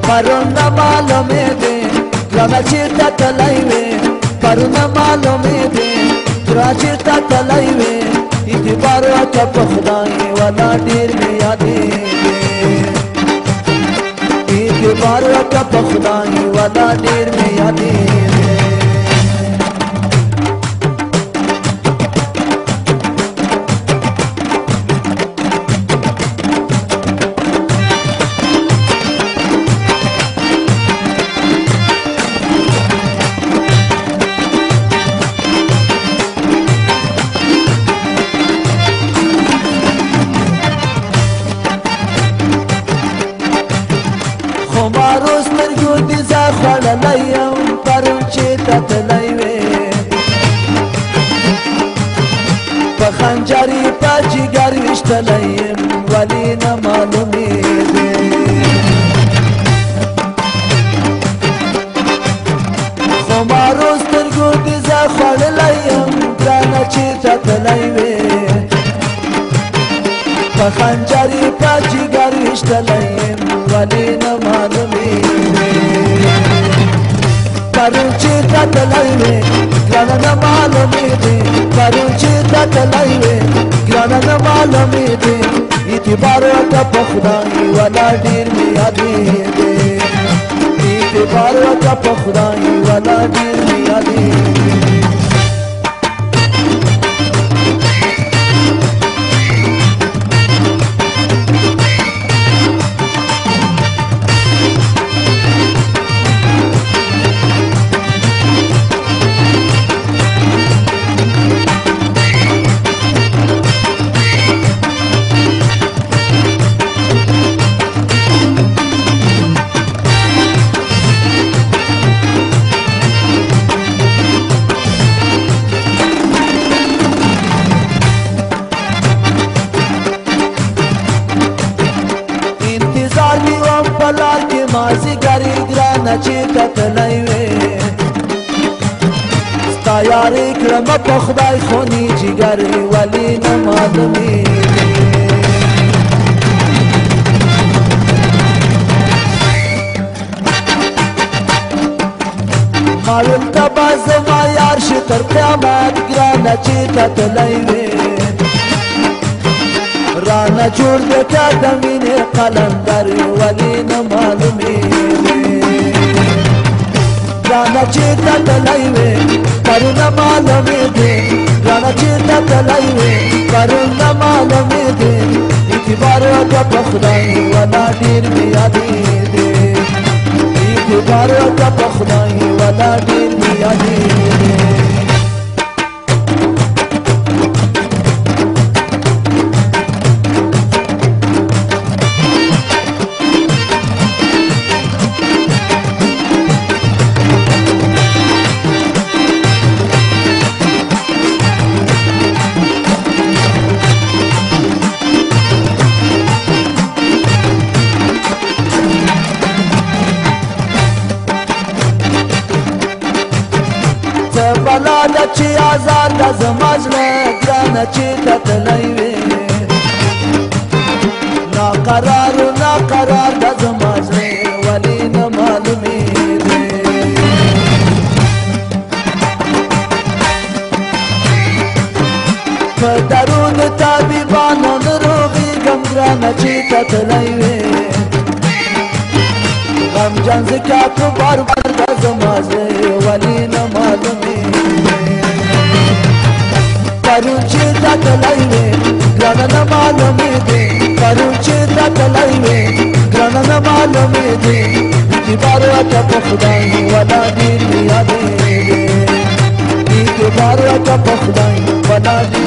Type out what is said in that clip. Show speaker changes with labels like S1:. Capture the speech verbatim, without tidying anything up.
S1: پرون معلومه دی ګرانه چېرته تللی وې پرون معلومه دی ګرانه چېرته تللی وې اعتبار وکړه په خدای ولا ډېر مې یادېږي اعتبار وکړه په خدای ولا ډېر مې یادېږي خمارو سترګو دې زه خوړلی یم پرون چېرته تللی وې په خنجر یې په جګر ویشتلی یم ولې نه معلومېږي خمارو سترګو دې زه خوړلی یم ګرانه چېرته تللی وې په خنجر یې په جګر ویشتلی یم ولې نه معلومېږي پرون چېرته تللی وې ګرانه نه معلومېږي پرون چېرته تللی وې ګرانه نه معلومېږي اعتبار وکړه په خدای ولا ډېر مې یادېږي اعتبار وکړه په خدای ولا ډېر مې یادېږي پلار کې مازیګری ګرانه چېرته تللی وې ستا یارې کړمه په خدای خونې جګر ولې نه معلومېږي ما ویل که به زما یار شي تر قیامت ګرانه چېرته تللی وې رانا جوړ دې که د مینې قلندر ولې نه معلومېږي رانا چېرته تللی وې پرون معلومېږي رانا چېرته تللی وې پرون معلومېږي اعتبار وکړه په خدای ولا ډېر مې یادېږي اعتبار وکړه په خدای ولا ډېر مې یادېږي بلا ده چې آزاد ده زما زړه ګرانه چېرته تللی وې ناقرار ناقرار ده زما زړه ولې نه معلومېږي په درون طبیبانو نه روغېږم ګرانه چېرته تللی وې غمجن ځکه که بار بار ده زما زړه ولې نه معلومېږي پرون چېرته تللی وې ګرانه نه معلومېږي پرون چېرته تللی وې ګرانه نه معلومېږي اعتبار وکړه په خدای ولا ډېر مې یادېږي اعتبار وکړه په خدای ولا